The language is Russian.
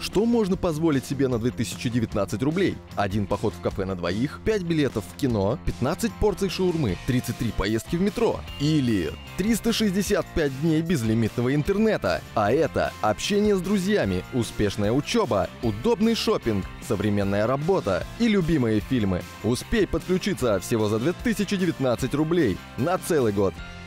Что можно позволить себе на 2019 рублей? Один поход в кафе на двоих, 5 билетов в кино, 15 порций шаурмы, 33 поездки в метро. Или 365 дней безлимитного интернета. А это общение с друзьями, успешная учеба, удобный шопинг, современная работа и любимые фильмы. Успей подключиться всего за 2019 рублей на целый год.